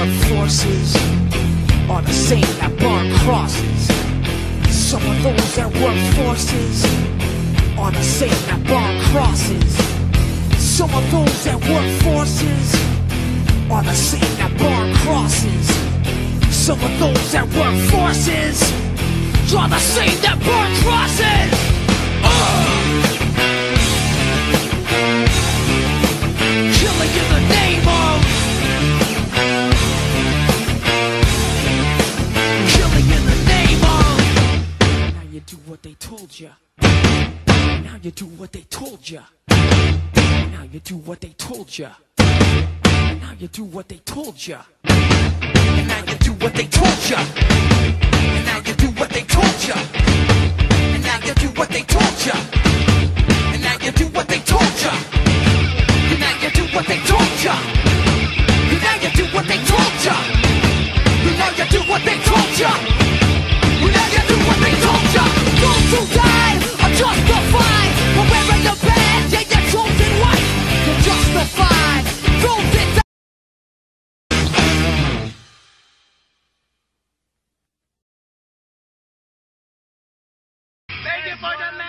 work forces are the same that burn crosses. Some of those that work forces are the same that burn crosses. Some of those that work forces are the same that burn crosses. Some of those that work forces are the same that burn crosses. Killing in the name of, killing in the name of. Now you do what they told you. Now you do what they told you. Now you do what they told you. Now you do what they told you. And now you do what they told you. And now you do what they told you. And now you do what they told you. And now you do what they told you. And now you do what they told you. And now you do what they told you. And now you do what they told you. And now you do what they told you. Those who died are justified for wearing your badge and your chosen white. You're justified. Those that die. Thank you for the